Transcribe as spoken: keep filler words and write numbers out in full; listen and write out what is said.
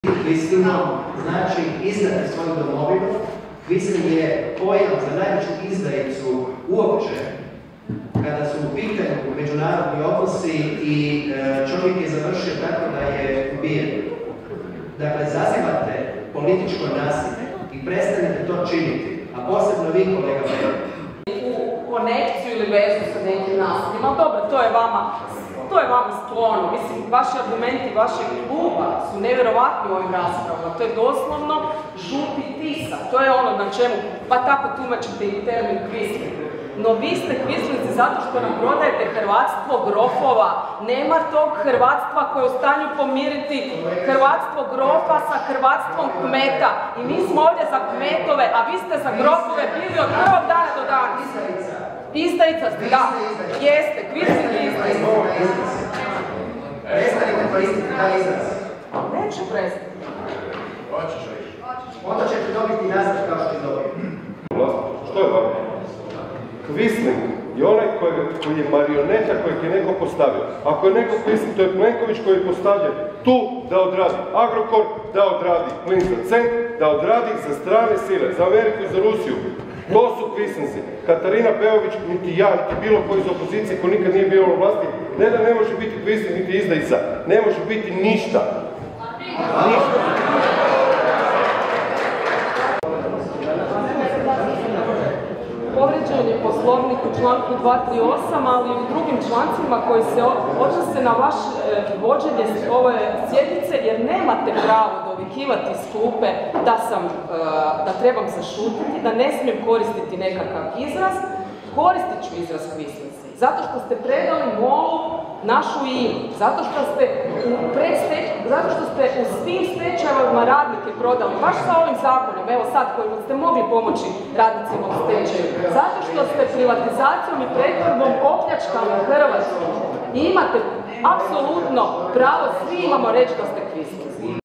Kvislinom znači izdati svoju domovinu. Kvislin je pojam za najveću izdajicu uopće kada su u pitanju međunarodni odnosi i čovjek je završio tako da je ubijen. Dakle, zazivate političko nasilje i prestanete to činiti, a posebno vi, kolega Beljak. U konekciju ili vezu sa nekim nasiljem, ali dobro, to je vama, to je vama sklono. Mislim, vaši argumenti vašeg kluba su nevjerovatni u ovim raspravama. To je doslovno žuti tisak. To je ono na čemu, pa tako tumačite i termin kvislin. No vi ste kvislinci zato što nam prodajete hrvatstvo grofova. Nema tog hrvatstva koje je u stanju pomiriti hrvatstvo grofa sa hrvatstvom kmeta. I mi smo ovdje za kmetove, a vi ste za grofove bili od prvog dana do danas. Izdajica ste, da. Jeste, kvislin je izdajica. Prestanite koristiti taj izraz. Neću prestati. Onda ćete dobiti nazad kao što je dobio. Što je vama? Kvislin je onaj koji je marioneta kojeg je neko postavio. Ako je neko Kvislin, to je Plenković koji je postavljen tu da odradi Agrokor, da odradi plin za cent, da odradi za strane sile, za Ameriku i za Rusiju. To su Kvislinci. Katarina Peović, niti ja, niti bilo koji iz opozicije koji nikad nije bio u vlasti, ne da ne može biti Kvislin, niti izdajica. Ne može biti ništa. Ništa. Povrijeđen je Poslovnik u članku dva tri osam, ali i u drugim člancima koji se odnose na vaše vođenje ove sjednice, jer nemate pravo dovikivati iz klupe da sam, da trebam zašutiti, da ne smijem koristiti nekakav izraz. Koristit ću izraz kvislinci, zato što ste predali molu našu inu, zato što ste u predsteć, zato što ste u svim stečajevima radnike prodali, baš sa ovim zakonom, evo sad koji ste mogli pomoći radnicima u stečaju, zato što ste privatizacijom i pretvorbom opljačkali Hrvatsku. I imate apsolutno pravo, svi imamo reći da ste kvislinci.